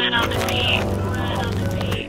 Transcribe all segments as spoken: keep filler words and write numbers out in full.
Blood on the beat. Blood on the beat.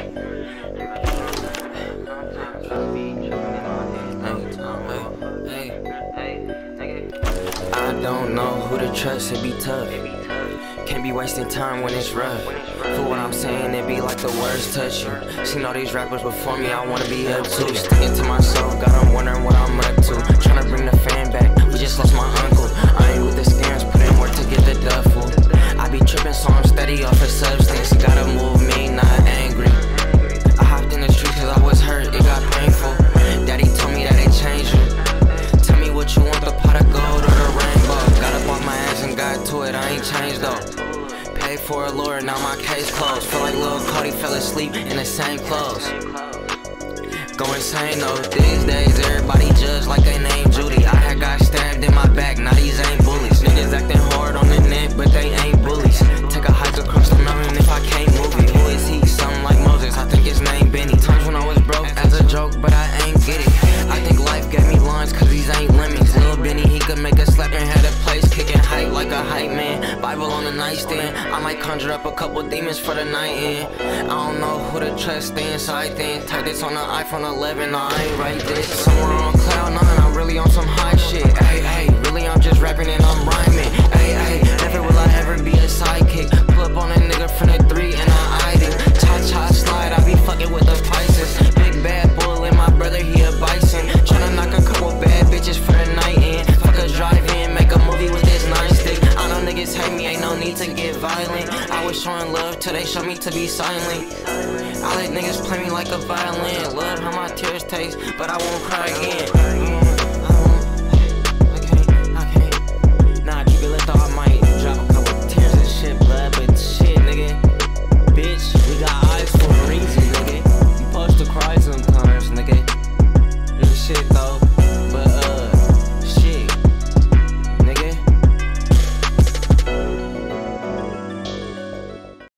I don't know who to trust, it be tough. Can't be wasting time when it's rough. For what I'm saying, it be like the words touch you. Seen all these rappers before me, I wanna be up too. Sticking to myself, got them wondering what I'm up to. Tryna bring the fan back, we just lost my uncle. I ain't with the scams, put in work to get the duffel. I be tripping, so I'm steady off of substance. Gotta move me, not angry. I hopped in the streets cause I was hurt, it got painful. Daddy told me that it changed you. Tell me what you want, the pot of gold or the rainbow. Got up on my ass and got to it, I ain't changed though. Paid for a lawyer, now my case closed. Feel like Lil Cody fell asleep in the same clothes. Go insane though, these days everybody judge like they named Judy. I had got stabbed in my back, now these ain't bullies. Niggas acting hard on the net, but they ain't bullies. Take a hike across the mountain if I can't move it. Who is he? Something like Moses, I think his name Benny. Times when I was broke as a joke, but I ain't get it. I think life gave me lines cause these ain't lemmings. Lil Benny, he could make a slap and had a place kicking hype like a hype man. Bible on the nightstand, I might conjure up a couple demons for the night in. I don't know who to trust, stay inside things. Type this on the iPhone eleven, no, I ain't write this. Somewhere on cloud nine, I'm really on some high shit. Hey, hey, really I'm just rapping and I'm rhyming. Hey, hey, never will I ever be a sidekick. Pull up on a nigga from the three and I eyed it. Cha-cha slide, I be fucking with the Pisces. Big bad bull and my brother, he a bison. Tryna knock a couple bad bitches for the night in. Fuck a drive-in, make a movie with this nine-stick. I know niggas hate me, ain't no need to get violent. I was showing love till they showed me to be silent. I let niggas play me like a violin. Love how my tears taste, but I won't cry again.